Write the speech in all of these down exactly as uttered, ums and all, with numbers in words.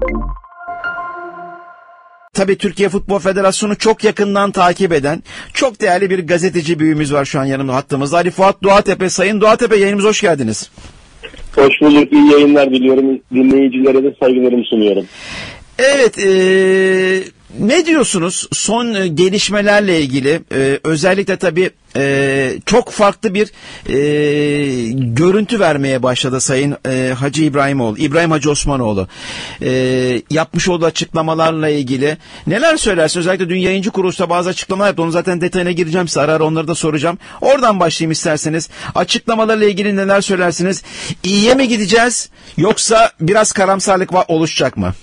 Tabii Türkiye Futbol Federasyonu çok yakından takip eden çok değerli bir gazeteci büyüğümüz var şu an yanımda hattımızda. Ali Fuat Doğatepe. Sayın Doğatepe, yayınımıza hoş geldiniz. Hoş bulduk. İyi yayınlar diliyorum. Dinleyicilere de saygılarımı sunuyorum. Evet, ee, ne diyorsunuz son gelişmelerle ilgili? Ee, özellikle tabii ee, çok farklı bir ee, görüntü vermeye başladı Sayın ee, Hacı İbrahimoğlu, İbrahim Hacı Osmanoğlu. Ee, yapmış olduğu açıklamalarla ilgili neler söylersiniz? Özellikle dün yayıncı kuruluşta bazı açıklamalar yaptı. Onun zaten detayına gireceğim size, ara ara onları da soracağım. Oradan başlayayım isterseniz. Açıklamalarla ilgili neler söylersiniz? İyiye mi gideceğiz yoksa biraz karamsarlık oluşacak mı?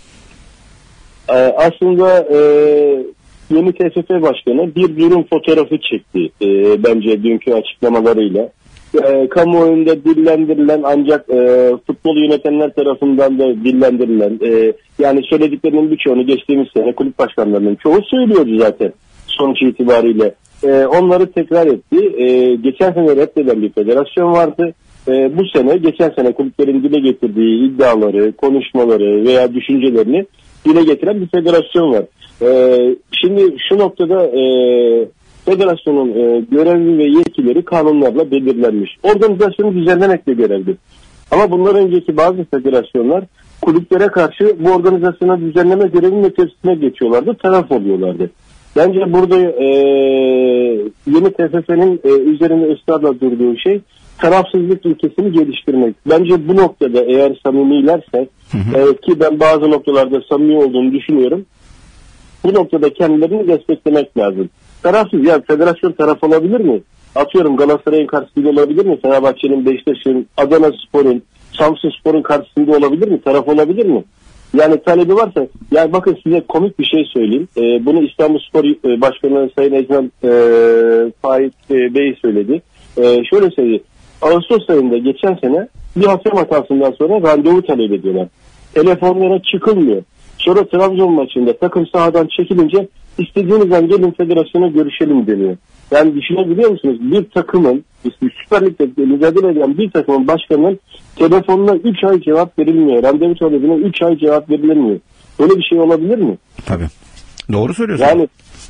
Aslında e, yeni T F F Başkanı bir durum fotoğrafı çekti e, bence dünkü açıklamalarıyla. E, kamuoyunda dillendirilen ancak e, futbol yönetenler tarafından da dillendirilen e, yani söylediklerinin birçoğunu geçtiğimiz sene kulüp başkanlarının çoğu söylüyordu zaten sonuç itibariyle. E, onları tekrar etti. E, geçen sene reddeden bir federasyon vardı. E, bu sene geçen sene kulüplerin dile getirdiği iddiaları, konuşmaları veya düşüncelerini dile getiren bir federasyon var. Ee, şimdi şu noktada e, federasyonun e, görevi ve yetkileri kanunlarla belirlenmiş. Organizasyonu düzenlemekle görevlidir. Ama bundan önceki bazı federasyonlar kulüplere karşı bu organizasyonu düzenleme görevinin ötesine geçiyorlardı, taraf oluyorlardı. Bence burada e, yeni T F F'nin e, üzerine ısrarla durduğu şey tarafsızlık ilkesini geliştirmek. Bence bu noktada eğer samimilerse hı hı. E, ki ben bazı noktalarda samimi olduğunu düşünüyorum. Bu noktada kendilerini desteklemek lazım. Tarafsız, yani federasyon taraf olabilir mi? Atıyorum Galatasaray'ın karşısında olabilir mi? Fenerbahçe'nin, Beşiktaş'ın, Adanaspor'un, Samsunspor'un karşısında olabilir mi? Taraf olabilir mi? Yani talebi varsa, yani bakın size komik bir şey söyleyeyim. E, bunu İstanbulspor e, Başkanı Sayın Ecem e, Faik e, Bey söyledi. E, şöyle söyledi. Ağustos ayında geçen sene bir hakem hatasından sonra randevu talep ediyorlar. Telefonlara çıkılmıyor. Sonra Trabzon maçında takım sahadan çekilince istediğiniz an gelin federasyona görüşelim deniyor. Yani düşünebiliyor musunuz? Bir takımın, Süper Lig'de mücadele eden bir takımın başkanının telefonuna üç ay cevap verilmiyor. Randevu talebine üç ay cevap verilmiyor. Böyle bir şey olabilir mi? Tabii. Doğru söylüyorsun. Yani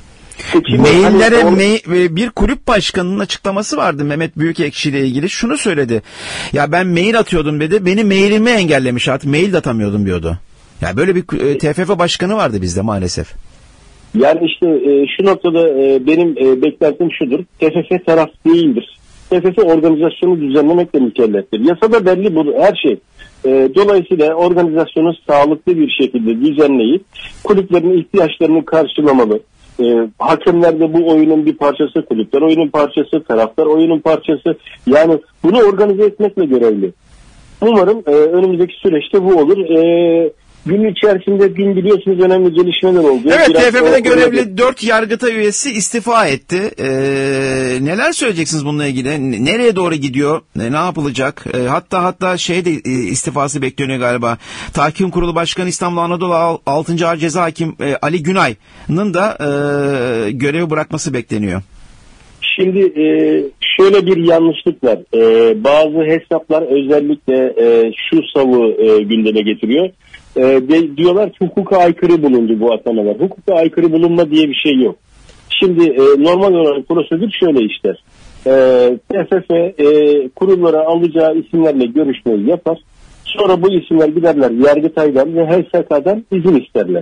maillere hani, me- bir kulüp başkanının açıklaması vardı Mehmet Büyükekşi ile ilgili. Şunu söyledi. Ya ben mail atıyordum dedi. Beni mailimi engellemiş, artık mail de atamıyordum diyordu. Ya böyle bir e, T F F başkanı vardı bizde maalesef. Yani işte e, şu noktada e, benim e, beklentim şudur. T F F taraf değildir. T F F organizasyonu düzenlemekle mükelleftir. Yasada belli bu her şey. E, dolayısıyla organizasyonu sağlıklı bir şekilde düzenleyip kulüplerin ihtiyaçlarını karşılamalı. E, hakemler de bu oyunun bir parçası, kulüpler oyunun parçası, taraftar oyunun parçası. Yani bunu organize etmekle görevli. Umarım e, önümüzdeki süreçte bu olur. E, gün içerisinde gün biliyorsunuz önemli gelişmeler oldu. Evet, T F F'de görevli dört Yargıtay üyesi istifa etti. Ee, neler söyleyeceksiniz bununla ilgili? Nereye doğru gidiyor? Ne yapılacak? Ee, hatta hatta şey de e, istifası bekleniyor galiba. Tahkim Kurulu Başkanı İstanbul Anadolu altıncı Ağır Ceza Hakim e, Ali Günay'ın da e, görevi bırakması bekleniyor. Şimdi e, şöyle bir yanlışlık var. E, bazı hesaplar özellikle e, şu savı e, gündeme getiriyor. E, de, diyorlar ki hukuka aykırı bulundu bu atamalar. Hukuka aykırı bulunma diye bir şey yok. Şimdi e, normal olarak prosedür şöyle işler. E, T F F e, kurullara alacağı isimlerle görüşmeyi yapar. Sonra bu isimler giderler Yargıtay'dan ve H S K'dan izin isterler.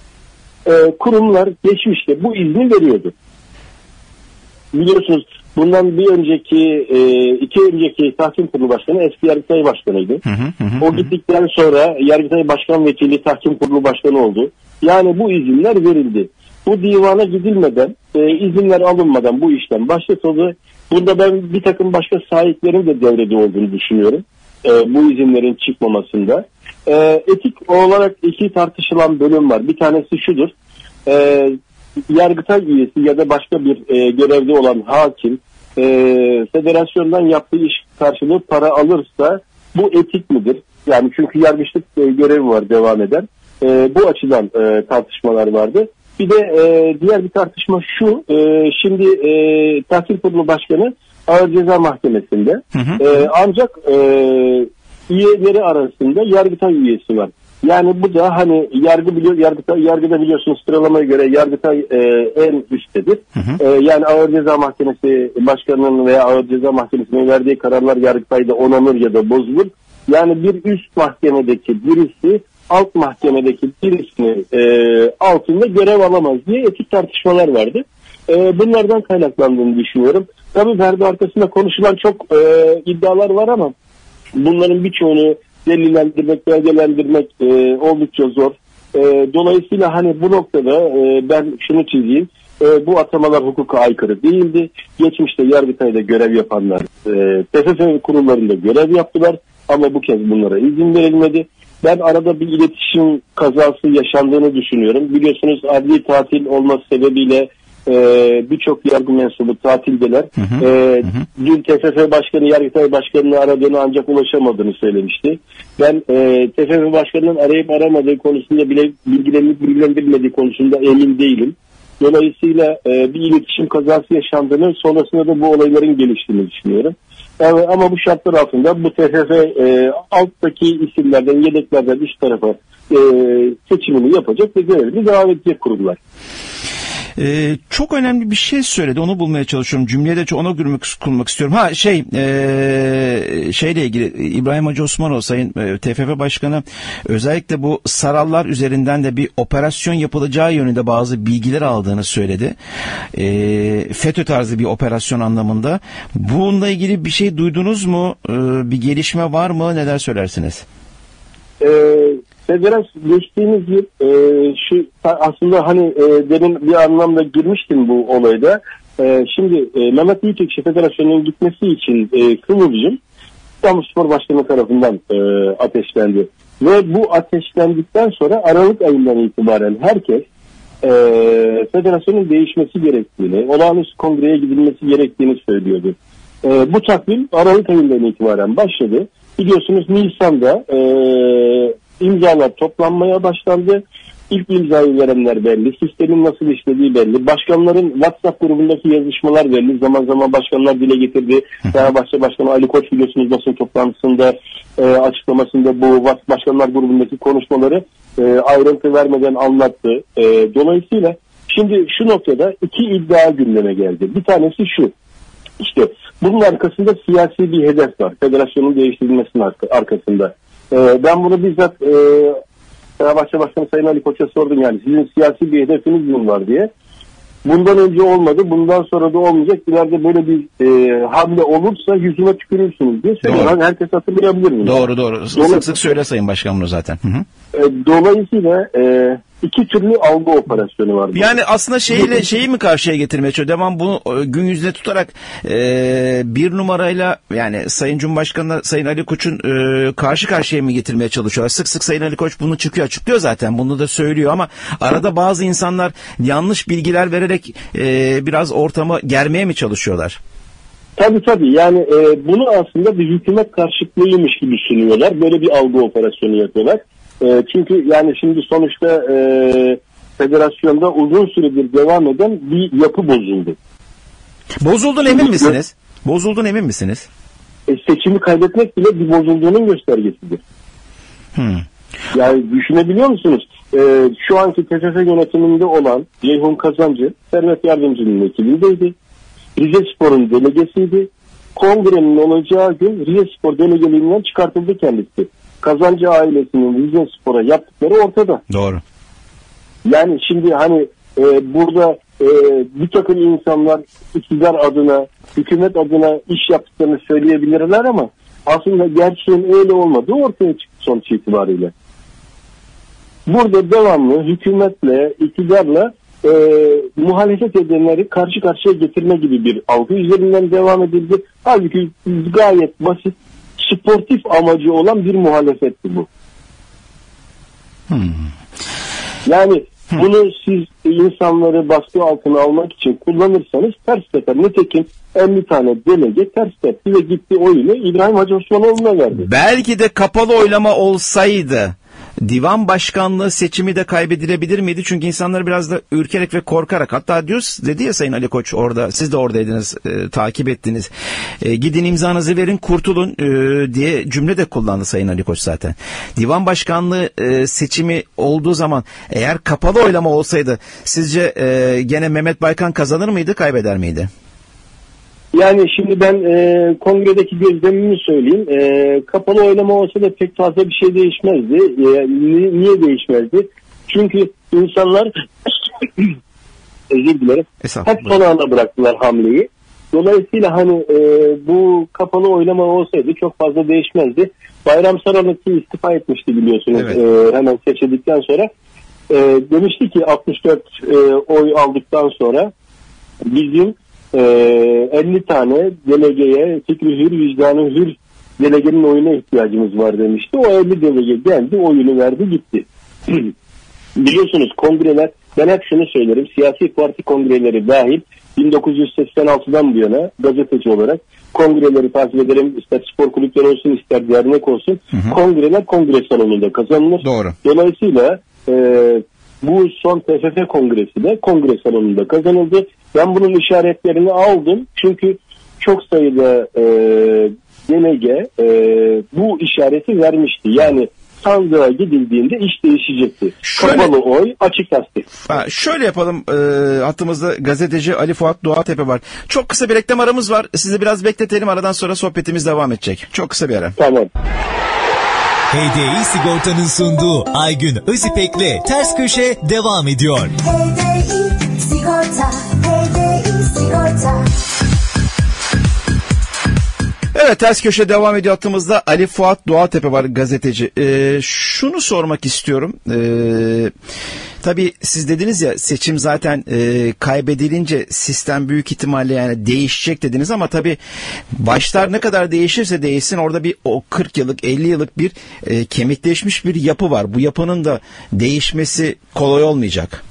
E, kurumlar geçmişte bu izni veriyordu. Biliyorsunuz bundan bir önceki e, iki önceki Tahkim Kurulu Başkanı eski Yargıtay Başkanı'ydı. Hı hı hı, o gittikten sonra Yargıtay Başkan Vekili Tahkim Kurulu Başkanı oldu. Yani bu izinler verildi. Bu divana gidilmeden, e, izinler alınmadan bu işlem başlatıldı. Bunda ben bir takım başka sahiplerin de devrede olduğunu düşünüyorum. E, bu izinlerin çıkmamasında. E, etik olarak iki tartışılan bölüm var. Bir tanesi şudur. E, Yargıtay üyesi ya da başka bir e, görevde olan hakim e, federasyondan yaptığı iş karşılığı para alırsa bu etik midir? Yani çünkü yargıçlık e, görevi var devam eden. E, bu açıdan e, tartışmalar vardı. Bir de e, diğer bir tartışma şu. E, şimdi e, Tahkim Kurulu Başkanı Ağır Ceza Mahkemesi'nde. Hı hı. E, ancak e, üyeleri arasında Yargıtay üyesi var. Yani bu da hani yargı biliyor, yargıta, yargıda biliyorsunuz sıralamaya göre Yargıtay e, en üsttedir. Hı hı. E, yani Ağır Ceza Mahkemesi Başkanı'nın veya Ağır Ceza Mahkemesi'nin verdiği kararlar Yargıtay'da onanır ya da bozulur. Yani bir üst mahkemedeki birisi alt mahkemedeki birisini e, altında görev alamaz diye etik tartışmalar vardı. E, bunlardan kaynaklandığını düşünüyorum. Tabii perde arkasında konuşulan çok e, iddialar var ama bunların birçoğunu delillendirmek, belgelendirmek e, oldukça zor. E, dolayısıyla hani bu noktada e, ben şunu çizeyim. E, bu atamalar hukuka aykırı değildi. Geçmişte Yargıtay'da görev yapanlar e, T F F kurullarında görev yaptılar ama bu kez bunlara izin verilmedi. Ben arada bir iletişim kazası yaşandığını düşünüyorum. Biliyorsunuz adli tatil olması sebebiyle Ee, birçok yargı mensubu tatildeler. Hı hı, ee, hı. Dün T F F Başkanı Yargıtay Başkanı'nı aradığını ancak ulaşamadığını söylemişti. Ben e, T F F Başkanı'nın arayıp aramadığı konusunda bile bilgilenip bilgilendirilmediği konusunda emin değilim. Dolayısıyla e, bir iletişim kazası yaşandığını, sonrasında da bu olayların geliştiğini düşünüyorum. Yani, ama bu şartlar altında bu T F F e, alttaki isimlerden, yedeklerden üst tarafa e, seçimini yapacak ve görevini devam edecek kurumlar. Ee, çok önemli bir şey söyledi. Onu bulmaya çalışıyorum. Cümleye de ona girmek kurmak istiyorum. Ha şey ee, şeyle ilgili İbrahim Hacı Osmanoğlu Sayın e, T F F Başkanı özellikle bu sarallar üzerinden de bir operasyon yapılacağı yönünde bazı bilgiler aldığını söyledi. E, FETÖ tarzı bir operasyon anlamında. Bununla ilgili bir şey duydunuz mu? E, bir gelişme var mı? Neler söylersiniz? Eee Federasyon geçtiğimiz yıl e, şu aslında hani e, demin bir anlamda girmiştim bu olayda. E, şimdi e, Mehmet Büyükekşi Federasyonu'nun gitmesi için e, Kıvılcım İstanbulspor Başkanı tarafından e, ateşlendi. Ve bu ateşlendikten sonra Aralık ayından itibaren herkes e, federasyonun değişmesi gerektiğini, olağanüstü kongreye gidilmesi gerektiğini söylüyordu. E, bu takvim Aralık ayından itibaren başladı. Biliyorsunuz Nisan'da e, İmzalar toplanmaya başlandı. İlk imzayı verenler belli. Sistemin nasıl işlediği belli. Başkanların WhatsApp grubundaki yazışmalar belli. Zaman zaman başkanlar dile getirdi. Fenerbahçe Başkanı Ali Koç biliyorsunuz basın toplantısında e, açıklamasında bu başkanlar grubundaki konuşmaları e, ayrıntı vermeden anlattı. E, dolayısıyla şimdi şu noktada iki iddia gündeme geldi. Bir tanesi şu. İşte bunun arkasında siyasi bir hedef var. Federasyonun değiştirilmesinin arkasında. Ben bunu bizzat e, Fenerbahçe Başkanı Sayın Ali Koç'a sordum, yani sizin siyasi bir hedefiniz mi var diye. Bundan önce olmadı, bundan sonra da olmayacak. İleride böyle bir e, hamle olursa yüzüme tükürürsünüz diye söylüyorum. Herkes hatırlayabilir mi? Doğru doğru. Dolayısıyla, sık sık söyle Sayın Başkanım zaten. Hı hı. E, dolayısıyla e, iki türlü algı operasyonu var. Yani burada aslında şeyle şeyi mi karşıya getirmeye çalışıyor? Devam bunu gün yüzüne tutarak e, bir numarayla yani Sayın Cumhurbaşkanı'na Sayın Ali Koç'un e, karşı karşıya mı getirmeye çalışıyorlar? Sık sık Sayın Ali Koç bunu çıkıyor açıklıyor zaten. Bunu da söylüyor ama arada bazı insanlar yanlış bilgiler vererek e, biraz ortamı germeye mi çalışıyorlar? Tabii tabii. Yani e, bunu aslında bir hükümet karşıtlığıymış gibi sunuyorlar. Böyle bir algı operasyonu yapıyorlar. E, çünkü yani şimdi sonuçta e, federasyonda uzun süredir devam eden bir yapı bozuldu. Bozuldun emin misiniz? Bozuldun emin misiniz? E, seçimi kaybetmek bile bir bozulduğunun göstergesidir. Hmm. Yani düşünebiliyor musunuz? E, şu anki T F F yönetiminde olan Ceyhun Kazancı, Servet Yardımcı'nın ekibindeydi. Rizespor'un delegesiydi. Kongrenin olacağı gün Rizespor delegeliğinden çıkartıldı kendisi. Kazancı ailesinin Rizespor'a yaptıkları ortada. Doğru. Yani şimdi hani e, burada e, bir takım insanlar iktidar adına, hükümet adına iş yaptıklarını söyleyebilirler ama aslında gerçeğin öyle olmadığı ortaya çıktı sonuç itibariyle. Burada devamlı hükümetle, iktidarla e, muhalefet edenleri karşı karşıya getirme gibi bir algı üzerinden devam edildi. Halbuki gayet basit, sportif amacı olan bir muhalefetti bu. Hmm. Yani hmm. bunu siz insanları baskı altına almak için kullanırsanız ters teper. Nitekim elli tane delege ters tepti ve gitti oyunu İbrahim Hacı Osmanoğlu'na verdi. Belki de kapalı oylama olsaydı divan başkanlığı seçimi de kaybedilebilir miydi? Çünkü insanlar biraz da ürkerek ve korkarak, hatta diyoruz, dedi ya Sayın Ali Koç orada, siz de oradaydınız, e, takip ettiniz. E, gidin imzanızı verin kurtulun e, diye cümle de kullandı Sayın Ali Koç zaten. Divan başkanlığı e, seçimi olduğu zaman eğer kapalı oylama olsaydı sizce e, gene Mehmet Baykan kazanır mıydı, kaybeder miydi? Yani şimdi ben e, kongredeki gözlemimi söyleyeyim. E, kapalı oylama olsa da pek fazla bir şey değişmezdi. E, ni, niye değişmezdi? Çünkü insanlar özür dilerim. Hep son anda bıraktılar hamleyi. Dolayısıyla hani e, bu kapalı oylama olsaydı çok fazla değişmezdi. Bayram Sarıklı istifa etmişti biliyorsunuz, evet. e, hemen seçildikten sonra. E, demişti ki altmış dört e, oy aldıktan sonra bizim e, elli tane delegeye, fikri hür, vicdanı hür delegenin oyuna ihtiyacımız var demişti. O elli delege geldi, oyunu verdi, gitti. Biliyorsunuz kongreler, ben hep şunu söylerim, siyasi parti kongreleri dahil bin dokuz yüz seksen altıdan bu yana gazeteci olarak kongreleri takip ederim. İster spor kulüpleri olsun, ister dernek olsun. Hı hı. Kongreler kongre salonunda kazanılır. Doğru. Dolayısıyla e, bu son T F F kongresi de kongre salonunda kazanıldı. Ben bunun işaretlerini aldım. Çünkü çok sayıda e, delege e, bu işareti vermişti. Yani sandığa gidildiğinde iş değişecekti. Şöyle, kapalı oy, açık tasdik. Ha, şöyle yapalım. E, hattımızda gazeteci Ali Fuat Doğatepe var. Çok kısa bir reklam aramız var. Sizi biraz bekletelim. Aradan sonra sohbetimiz devam edecek. Çok kısa bir ara. Tamam. H D I Sigorta'nın sunduğu Aygün Özipek'le Ters Köşe devam ediyor. H D I Sigorta, H D I Sigorta. Evet, Ters Köşe devam ediyor. Hattımızda Ali Fuat Doğatepe var, gazeteci. Ee, şunu sormak istiyorum. Ee, tabii siz dediniz ya, seçim zaten e, kaybedilince sistem büyük ihtimalle yani değişecek dediniz ama tabii başlar ne kadar değişirse değişsin orada bir o kırk yıllık elli yıllık bir e, kemikleşmiş bir yapı var. Bu yapının da değişmesi kolay olmayacak.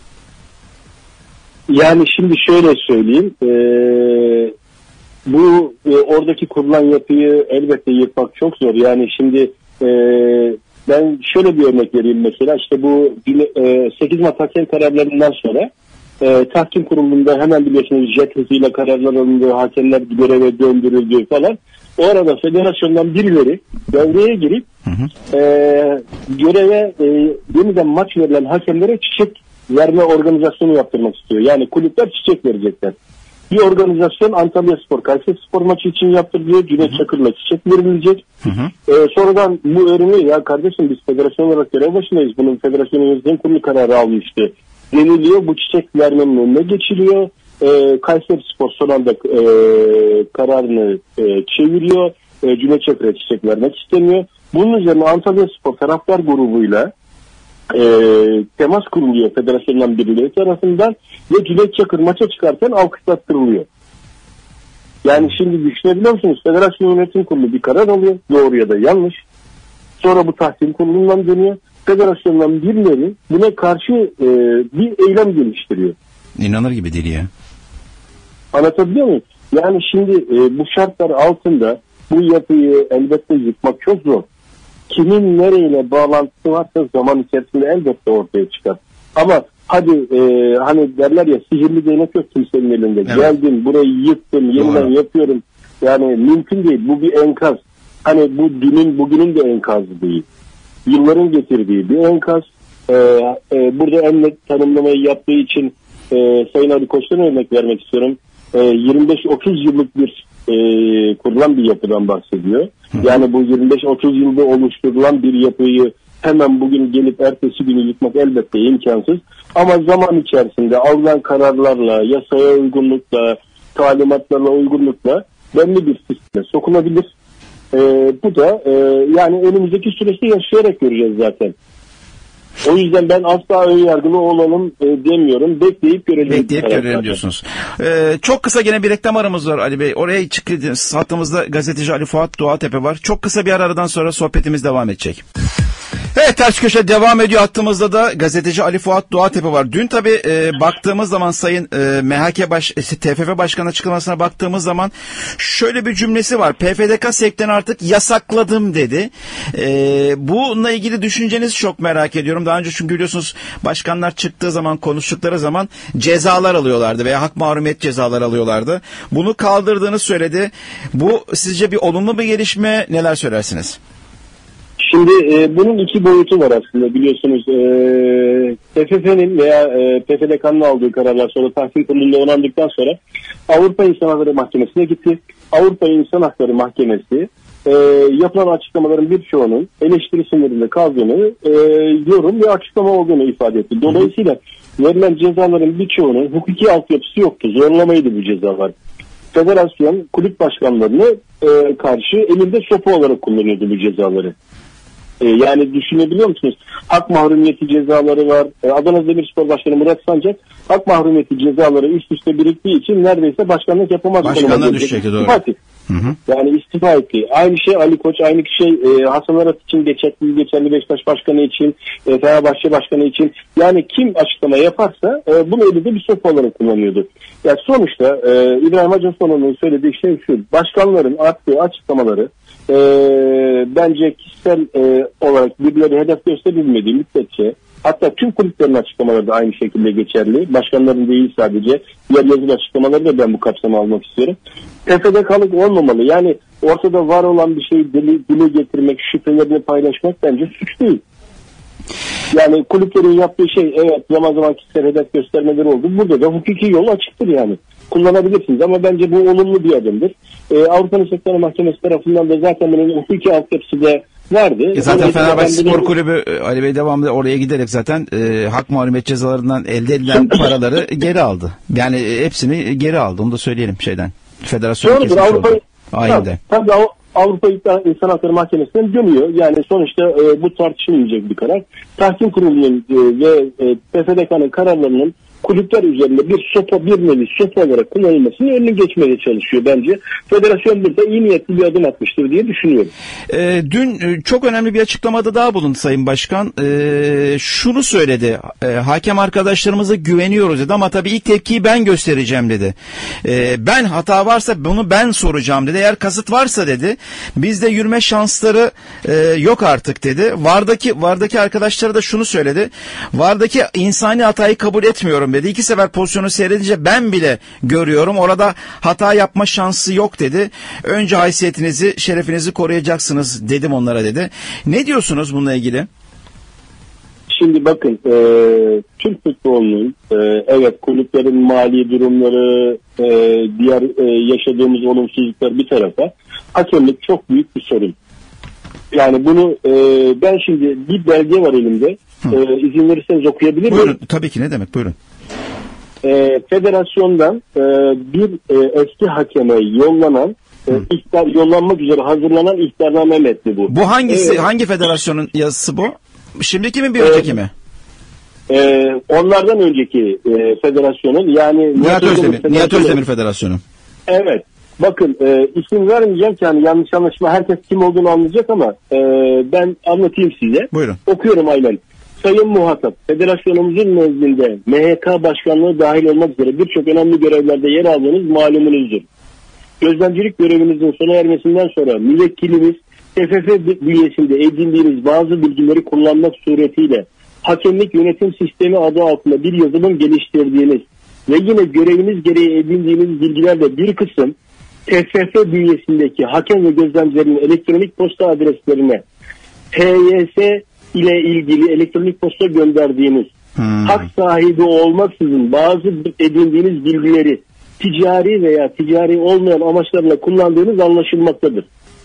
Yani şimdi şöyle söyleyeyim. Eee Bu e, oradaki kurulan yapıyı elbette yıkmak çok zor. Yani şimdi e, ben şöyle bir örnek vereyim mesela. İşte bu e, sekiz Mart hakem kararlarından sonra e, tahkim kurulunda hemen biliyorsunuz jet hızıyla kararlar alındı, hakemler göreve döndürüldü falan. O arada federasyondan birileri devreye girip hı hı. E, göreve e, yeniden maç verilen hakemlere çiçek verme organizasyonu yaptırmak istiyor. Yani kulüpler çiçek verecekler. Bir organizasyon Antalyaspor Kayserispor maçı için yaptırılıyor. Cüneyt Çakır'la çiçek verilecek. Hı hı. Ee, sonradan bu ürünü, ya kardeşim biz federasyon olarak görev başındayız. Bunun federasyonun yönetim kurulu kararı almıştı deniliyor. Bu çiçek vermenin önüne geçiliyor. Ee, Kayserispor son anda e, kararını e, çeviriyor. E, Cüneyt Çakır'a çiçek vermek istemiyor. Bunun üzerine Antalyaspor taraftar grubuyla E, temas kuruluyor federasyondan birileri tarafından ve Cüneyt Çakır maça çıkarken alkışlattırılıyor. Yani şimdi düşünebiliyor musunuz? Federasyon yönetim kurulu bir karar alıyor. Doğru ya da yanlış. Sonra bu tahkim kurulundan dönüyor. Federasyondan birileri buna karşı e, bir eylem geliştiriyor. İnanır gibi değil ya. Anlatabiliyor muyum? Yani şimdi e, bu şartlar altında bu yapıyı elbette yıkmak çok zor. Kimin nereyle bağlantısı varsa zaman içerisinde elbette ortaya çıkar. Ama hadi e, hani derler ya, sihirli değnek yok kimsenin elinde. Evet. Geldim burayı yıktım, yeniden Doğru. yapıyorum. Yani mümkün değil. Bu bir enkaz. Hani bu dünün bugünün de enkazı değil. Yılların getirdiği bir enkaz. E, e, burada en net tanımlamayı yaptığı için e, Sayın Ali Koç'tan örnek vermek istiyorum. E, yirmi beş otuz yıllık bir e, kurulan bir yapıdan bahsediyor. Yani bu yirmi beş otuz yılda oluşturulan bir yapıyı hemen bugün gelip ertesi günü yıkmak elbette imkansız. Ama zaman içerisinde alınan kararlarla, yasaya uygunlukla, talimatlarla uygunlukla belli bir sisteme sokulabilir. Ee, bu da e, yani önümüzdeki süreçte yaşayarak göreceğiz zaten. O yüzden ben asla önyargılı olalım e, demiyorum. Bekleyip görelim. Bekleyip görelim diyorsunuz. Ee, çok kısa gene bir reklam aramız var Ali Bey. Oraya çıktınız. Hattımızda gazeteci Ali Fuat Doğatepe var. Çok kısa bir aradan sonra sohbetimiz devam edecek. Evet, Ters Köşe devam ediyor. Hattımızda da gazeteci Ali Fuat Doğatepe var. Dün tabii e, baktığımız zaman Sayın e, M H K Baş, T F F Başkanı açıklamasına baktığımız zaman şöyle bir cümlesi var. P F D K sektörünü artık yasakladım dedi. E, bununla ilgili düşüncenizi çok merak ediyorum. Daha önce çünkü biliyorsunuz başkanlar çıktığı zaman, konuştukları zaman cezalar alıyorlardı veya hak mahrumiyet cezaları alıyorlardı. Bunu kaldırdığını söyledi. Bu sizce bir olumlu bir gelişme, neler söylersiniz? Şimdi e, bunun iki boyutu var aslında, biliyorsunuz. E, T F F'nin veya e, P F D K'nın aldığı kararlar sonra tahkim kurulunda onandıktan sonra Avrupa İnsan Hakları Mahkemesi'ne gitti. Avrupa İnsan Hakları Mahkemesi e, yapılan açıklamaların birçoğunun eleştiri sınırında kaldığını, e, yorum ve açıklama olduğunu ifade etti. Dolayısıyla verilen cezaların birçoğunun hukuki altyapısı yoktu. Zorlamaydı bu cezalar. Federasyon kulüp başkanlarını e, karşı elinde sopa olarak kullanıyordu bu cezaları. E, yani düşünebiliyor musunuz? Hak mahrumiyeti cezaları var. E, Adana Demirspor Başkanı Murat Sancak hak mahrumiyeti cezaları üst üste biriktiği için neredeyse başkanlık yapamaz. Başkanlığa düşecekti, doğru. Hı hı. Yani istifa etti. Aynı şey Ali Koç, aynı şey e, Hasan Arat için geçerli, geçerli Beşiktaş Başkanı için, e, Fenerbahçe Başkanı için. Yani kim açıklama yaparsa e, bunu elinde bir sopa olarak kullanıyordu. Yani sonuçta e, İbrahim Hacıosmanoğlu'nun söylediği şey şu: başkanların attığı açıklamaları e, bence kişisel e, olarak birbirleri hedef gösterilmediği müddetçe, hatta tüm kulüplerin açıklamaları da aynı şekilde geçerli. Başkanların değil sadece. Diğer yazılı açıklamaları da ben bu kapsama almak istiyorum. T F D K'lık olmamalı. Yani ortada var olan bir şeyi dile, dile getirmek, şüphelerini paylaşmak bence suç değil. Yani kulüplerin yaptığı şey, evet, zaman zaman kişisel hedef göstermeleri oldu. Burada da hukuki yol açıktır yani. Kullanabilirsiniz ama bence bu olumlu bir adımdır. Ee, Avrupa İnsan Hakları Mahkemesi tarafından da zaten bunun hukuki altyapısı da vardı. E zaten Dolayısıyla Fenerbahçe Spor bunu... Kulübü Ali Bey devamlı oraya giderek zaten e, hak mahrumiyet cezalarından elde edilen paraları geri aldı. Yani e, hepsini geri aldı. Onu da söyleyelim şeyden. Federasyon kesmiş Avrupa... oldu. Aynen. Tabii Avrupa İnsan Hakları Mahkemesi'nden dönüyor. Yani sonuçta e, bu tartışılmayacak bir karar. Tahkim Kurulu'nun e, ve e, P F D K'nın kararlarının kulüpler üzerinde bir sopa, bir nevi sopa olarak kullanılmasının önüne geçmeye çalışıyor bence. Federasyon burada iyi niyetli bir adım atmıştır diye düşünüyorum. E, dün e, çok önemli bir açıklamada daha bulundu Sayın Başkan. E, şunu söyledi. E, hakem arkadaşlarımıza güveniyoruz dedi ama tabii ilk tepkiyi ben göstereceğim dedi. E, ben hata varsa bunu ben soracağım dedi. Eğer kasıt varsa dedi, bizde yürüme şansları e, yok artık dedi. Vardaki vardaki arkadaşlara da şunu söyledi. Vardaki insani hatayı kabul etmiyorum dedi. İki sefer pozisyonu seyredince ben bile görüyorum. Orada hata yapma şansı yok dedi. Önce haysiyetinizi, şerefinizi koruyacaksınız dedim onlara dedi. Ne diyorsunuz bununla ilgili? Şimdi bakın, e, Türk futbolunun e, evet kulüplerin mali durumları, e, diğer e, yaşadığımız olumsuzluklar bir tarafa, hakemlik çok büyük bir sorun. Yani bunu e, ben şimdi bir belge var elimde. E, izin verirseniz okuyabilir miyim? Buyurun. Tabii ki, ne demek, buyurun. E, federasyondan e, bir e, eski hakeme yollanan e, ihtar, yollanmak üzere hazırlanan ihtarname metni bu. Bu hangisi? Evet. Hangi federasyonun yazısı bu? Şimdiki mi, bir önceki mi? E, onlardan önceki e, federasyonun, yani Nihat Özdemir, Nihat Özdemir Federasyonu. Evet. Bakın, e, isim vermeyeceğim ki hani yanlış anlaşma, herkes kim olduğunu anlayacak ama e, ben anlatayım size. Buyurun. Okuyorum aynen. Sayın muhatap, federasyonumuzun nezdinde M H K başkanlığı dahil olmak üzere birçok önemli görevlerde yer aldığınız malumunuzdur. Gözlemcilik görevinizin sona ermesinden sonra müvekkilimiz T F F bünyesinde edindiğiniz bazı bilgileri kullanmak suretiyle hakemlik yönetim sistemi adı altında bir yazılım geliştirdiğiniz ve yine göreviniz gereği edindiğiniz bilgilerle bir kısım T F F bünyesindeki hakem ve gözlemcilerin elektronik posta adreslerine T Y S ile ilgili elektronik posta gönderdiğiniz, hmm. hak sahibi olmaksızın bazı edindiğiniz bilgileri ticari veya ticari olmayan amaçlarla kullandığınız anlaşılmaktadır.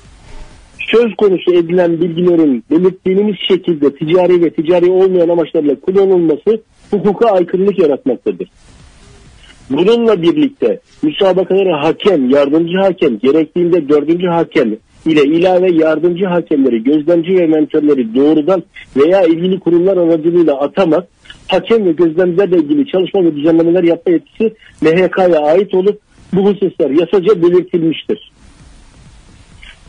Söz konusu edilen bilgilerin belirttiğimiz şekilde ticari ve ticari olmayan amaçlarla kullanılması hukuka aykırılık yaratmaktadır. Bununla birlikte müsabakalara hakem, yardımcı hakem, gerektiğinde dördüncü hakem ile ilave yardımcı hakemleri, gözlemci ve mentörleri doğrudan veya ilgili kurumlar aracılığıyla atamak, hakem ve gözlemcilerle ilgili çalışma ve düzenlemeler yapma yetkisi M H K'ya ait olup bu hususlar yasaca belirtilmiştir.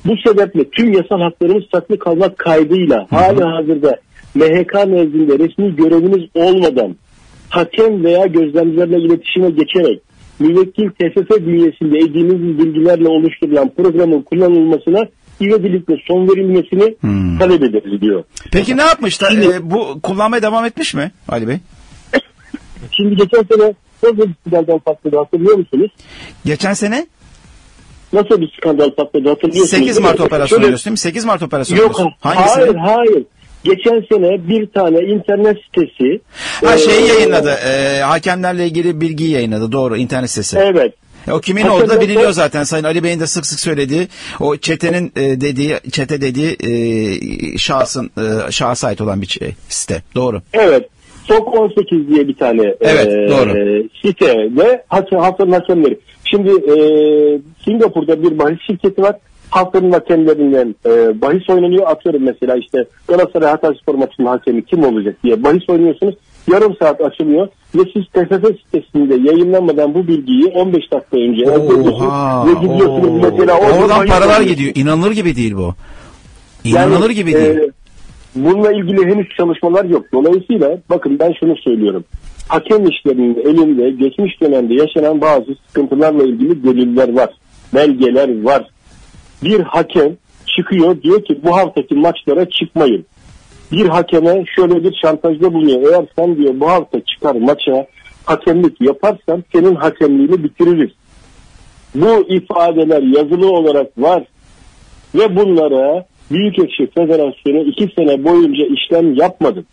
Bu sebeple tüm yasal haklarımız saklı kalmak kaydıyla hali hazırda M H K nezdinde resmi göreviniz olmadan hakem veya gözlemcilerle iletişime geçerek müvekkil T F F bünyesinde edindiğiniz bilgilerle oluşturulan programın kullanılmasına ivedilikle son verilmesini hmm. talep ederiz diyor. Peki ne yapmışlar? Ee, bu kullanmaya devam etmiş mi Ali Bey? Şimdi geçen sene nasıl bir skandal patladı hatırlıyor musunuz? Geçen sene? Nasıl bir skandal patladı hatırlıyorsunuz? sekiz Mart operasyonu diyorsun değil mi? sekiz Mart operasyonu Yok, diyorsun. Hangisi? Hayır hayır. Geçen sene bir tane internet sitesi ha, şeyi e, yayınladı. E, hakemlerle ilgili bilgiyi yayınladı. Doğru, internet sitesi. Evet. E, o kimin olduğu da biliniyor zaten. Sayın Ali Bey'in de sık sık söylediği o çetenin e, dediği çete dediği e, şahsın e, şahsa ait olan bir şey, site. Doğru. Evet. Sok on sekiz diye bir tane evet, e, doğru. site ve haftanın hakemleri. Şimdi e, Singapur'da bir bahis şirketi var. Haftanın hakemlerinden e, bahis oynanıyor. Atıyorum mesela işte Galatasaray Hatayspor maçının hakemi kim olacak diye bahis oynuyorsunuz. Yarım saat açılıyor ve siz T F F sitesinde yayınlanmadan bu bilgiyi on beş dakika önce elde ediyorsunuz ve gidiyorsunuz mesela. Oradan paralar gidiyor. İnanılır gibi değil bu. İnanılır yani, gibi değil. E, bununla ilgili henüz çalışmalar yok. Dolayısıyla bakın ben şunu söylüyorum. Hakem işlerinin elinde geçmiş dönemde yaşanan bazı sıkıntılarla ilgili deliller var. Belgeler var. Bir hakem çıkıyor diyor ki bu haftaki maçlara çıkmayın. Bir hakeme şöyle bir şantajda bulunuyor. Eğer sen diyor bu hafta çıkar maça hakemlik yaparsan senin hakemliğini bitiririz. Bu ifadeler yazılı olarak var. Ve bunlara Büyükekşi Federasyonu iki sene boyunca işlem yapmadı.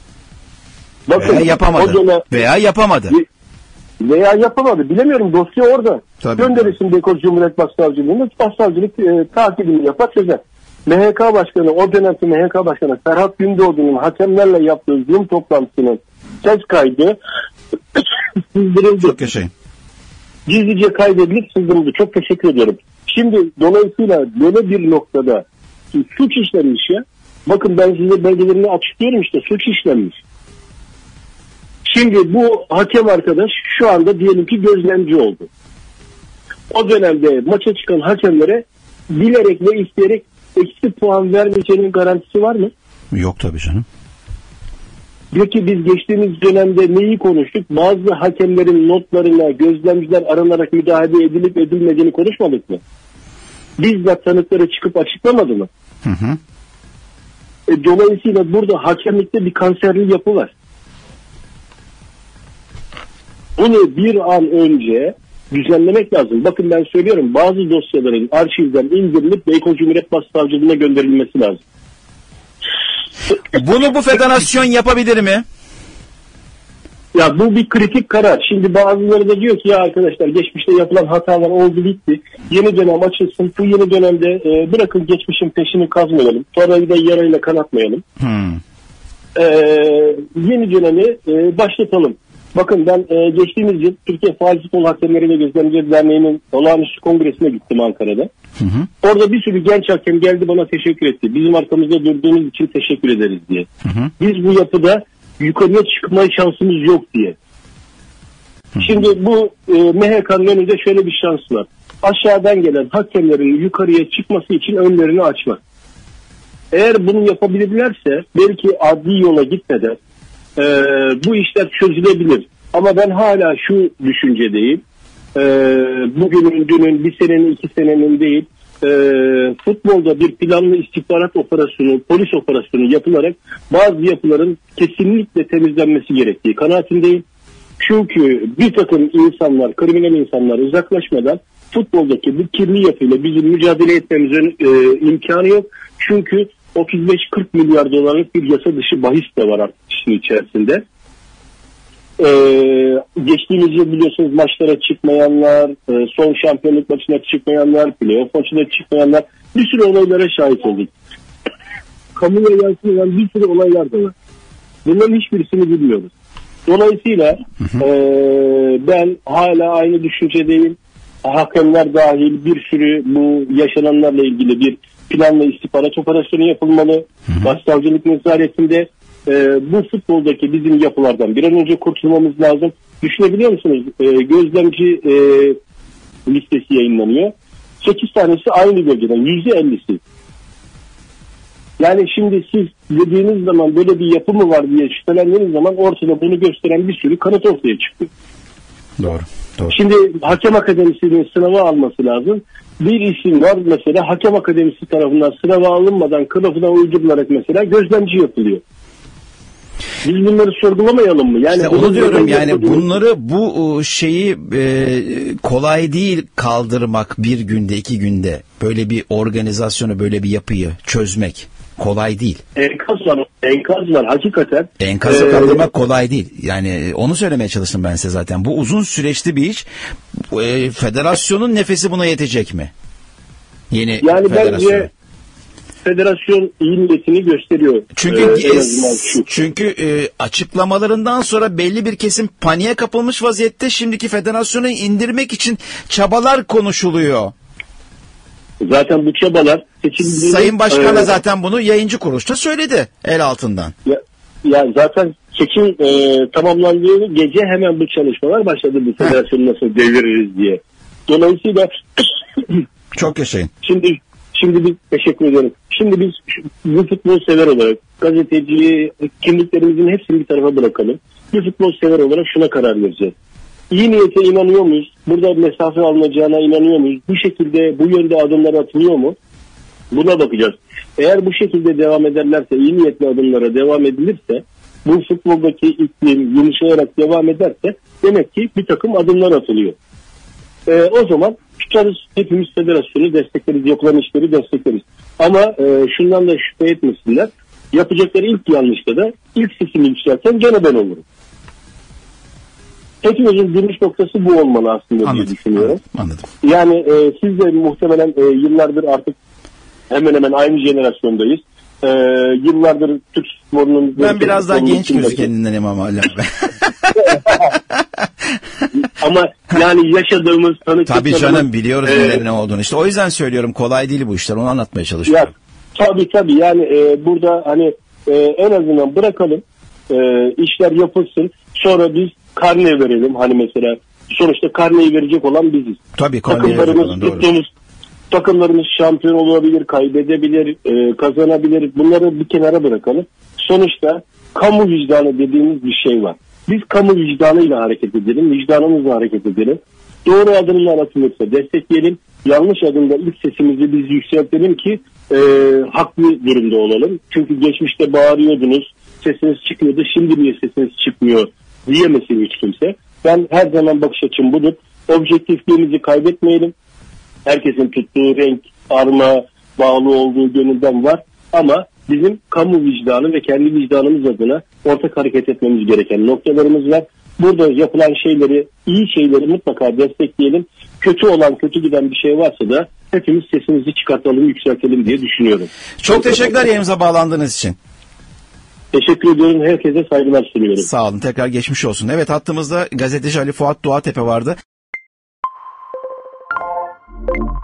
Bakın, veya yapamadı. Dönem, veya yapamadı. Veya yapamadı. Bilemiyorum, dosya orada. Gönderirsin Beykoz Cumhuriyet Başsavcılığı'nda Başsavcılık e, takibini yapar çözer. M H K Başkanı, o dönemki M H K Başkanı Ferhat Gündoğdu'nun hakemlerle yaptığı Zoom toplantısının ses kaydı sızdırıldı. Çok yaşayın. Gizlice kaydedilip sızdırıldı. Çok teşekkür ediyorum. Şimdi dolayısıyla böyle bir noktada suç işlenmiş ya. Bakın ben size belgelerini açıklıyorum, işte suç işlenmiş. Şimdi bu hakem arkadaş şu anda diyelim ki gözlemci oldu. O dönemde maça çıkan hakemlere bilerek ve isteyerek eksi puan vermeyeceğinin garantisi var mı? Yok tabii canım. Peki biz geçtiğimiz dönemde neyi konuştuk? Bazı hakemlerin notlarına gözlemciler aranarak müdahale edilip edilmediğini konuşmadık mı? Bizzat tanıkları çıkıp açıklamadı mı? Hı hı. E, dolayısıyla burada hakemlikte bir kanserli yapı var. Bunu bir an önce düzenlemek lazım. Bakın ben söylüyorum, bazı dosyaların arşivden indirilip Beykoz Cumhuriyet Başsavcılığına gönderilmesi lazım. Bunu bu federasyon yapabilir mi? Ya bu bir kritik karar. Şimdi bazıları da diyor ki ya arkadaşlar geçmişte yapılan hatalar oldu bitti. Yeni dönem açılsın. Bu yeni dönemde e, bırakın geçmişin peşini kazmayalım. Sonrayı da yarayla kanatmayalım. Hmm. E, yeni dönemi e, başlatalım. Bakın ben e, geçtiğimiz yıl Türkiye Faal Futbol Hakemleri ve Gözlemciler Derneği'nin olağanüstü kongresine gittim Ankara'da. Hı hı. Orada bir sürü genç hakem geldi bana teşekkür etti. Bizim arkamızda durduğunuz için teşekkür ederiz diye. Hı hı. Biz bu yapıda yukarıya çıkma şansımız yok diye. Hı hı. Şimdi bu e, M H K'nın önünde şöyle bir şans var. Aşağıdan gelen hakemlerin yukarıya çıkması için önlerini açmak. Eğer bunu yapabilirlerse belki adli yola gitmeden e, bu işler çözülebilir. Ama ben hala şu düşüncedeyim. E, bugünün, dünün, bir senenin, iki senenin değil, e, futbolda bir planlı istihbarat operasyonu, polis operasyonu yapılarak bazı yapıların kesinlikle temizlenmesi gerektiği kanaatindeyim. Çünkü bir takım insanlar, kriminal insanlar uzaklaşmadan futboldaki bu kirli yapıyla bizim mücadele etmemizin e, imkanı yok. Çünkü otuz beş kırk milyar dolarlık bir yasa dışı bahis de var artık işin içerisinde. Ee, geçtiğimiz yıl biliyorsunuz maçlara çıkmayanlar, e, son şampiyonluk maçına çıkmayanlar, playoff maçına çıkmayanlar, bir sürü olaylara şahit olduk. Kamuya yansıyan bir sürü olaylar da var. Bunların hiçbirisini bilmiyoruz. Dolayısıyla e, ben hala aynı düşüncedeyim. Hakemler dahil bir sürü bu yaşananlarla ilgili bir planla istihbarat operasyonu yapılmalı. Başsavcılık nezaretinde e, bu futboldaki bizim yapılardan bir an önce kurtulmamız lazım. Düşünebiliyor musunuz? E, gözlemci e, listesi yayınlanıyor. sekiz tanesi aynı bölgeden, yüzde ellisi. Yani şimdi siz dediğiniz zaman böyle bir yapı mı var diye şüphelendiğiniz zaman ortada bunu gösteren bir sürü kanıt ortaya çıktı. Doğru. Doğru. Şimdi hakem akademisinin sınava alması lazım. Bir isim var mesela, hakem akademisi tarafından sınava alınmadan kılıfına uydurularak mesela gözlemci yapılıyor. Biz bunları sorgulamayalım mı? Yani işte onu diyorum yani bunları bu şeyi e, kolay değil kaldırmak bir günde iki günde. Böyle bir organizasyonu, böyle bir yapıyı çözmek kolay değil. Enkaz var, enkaz var hakikaten. Enkazı ee, kaldırmak kolay değil. Yani onu söylemeye çalıştım ben size zaten. Bu uzun süreçli bir iş. E, federasyonun nefesi buna yetecek mi? Yeni yani federasyon. Bence federasyon iyi niyetini gösteriyor. Çünkü Ee, çünkü e, açıklamalarından sonra belli bir kesim paniğe kapılmış vaziyette. Şimdiki federasyonu indirmek için çabalar konuşuluyor. Zaten bu çabalar seçildiğinde... Sayın Başkan da e, zaten bunu yayıncı kuruluşta söyledi el altından. Ya, ya zaten seçim e, tamamlandığı gece hemen bu çalışmalar başladı. Bu federasyonu nasıl deviririz diye. Dolayısıyla çok yaşayın. Şimdi Şimdi biz teşekkür ederim. Şimdi biz bu futbol sever olarak gazeteci kimliklerimizin hepsini bir tarafa bırakalım. Bir futbol sever olarak şuna karar vereceğiz. İyi niyete inanıyor muyuz? Burada mesafe alınacağına inanıyor muyuz? Bu şekilde bu yönde adımlar atılıyor mu? Buna bakacağız. Eğer bu şekilde devam ederlerse, iyi niyetli adımlara devam edilirse, bu futboldaki iklim yumuşayarak devam ederse demek ki bir takım adımlar atılıyor. Ee, o zaman tutarız, hepimiz federasyonu destekleriz, yapılan işleri destekleriz. Ama e, şundan da şüphe etmesinler. Yapacakları ilk yanlışta da ilk sesini yükselten gene ben olurum. Hepimizin duruş noktası bu olmalı aslında anladım, diye düşünüyorum. Anladım. Yani e, siz de muhtemelen e, yıllardır artık hemen hemen aynı jenerasyondayız. E, yıllardır Türk sporunun... Ben biraz daha genç gözükendim ama hala. Ama yani yaşadığımız tanıklıklarımız... Tabii canım biliyoruz e, ne olduğunu. İşte o yüzden söylüyorum, kolay değil bu işler. Onu anlatmaya çalışıyorum. Ya, tabii tabii yani e, burada hani e, en azından bırakalım e, işler yapılsın. Sonra biz karne verelim. Hani mesela sonuçta karneyi verecek olan biziz. Tabii karneyi verecek olan, doğru. Tuttuğumuz takımlarımız şampiyon olabilir, kaybedebilir, e, kazanabilir. Bunları bir kenara bırakalım. Sonuçta kamu vicdanı dediğimiz bir şey var. Biz kamu vicdanıyla hareket edelim, vicdanımızla hareket edelim. Doğru adımlar atılırsa destekleyelim. Yanlış adımda ilk sesimizi biz yükseltelim ki e, haklı durumda olalım. Çünkü geçmişte bağırıyordunuz, sesiniz çıkmıyordu, şimdi niye sesiniz çıkmıyor diyemesin hiç kimse. Ben her zaman bakış açım budur. Objektifliğimizi kaybetmeyelim. Herkesin tuttuğu renk, arma, bağlı olduğu gönülden var. Ama bizim kamu vicdanı ve kendi vicdanımız adına ortak hareket etmemiz gereken noktalarımız var. Burada yapılan şeyleri, iyi şeyleri mutlaka destekleyelim. Kötü olan, kötü giden bir şey varsa da hepimiz sesimizi çıkartalım, yükseltelim diye düşünüyorum. Çok teşekkürler yayınımıza bağlandığınız için. Teşekkür ediyorum. Herkese saygılar sunuyorum. Sağ olun. Tekrar geçmiş olsun. Evet, hattımızda gazeteci Ali Fuat Doğatepe vardı.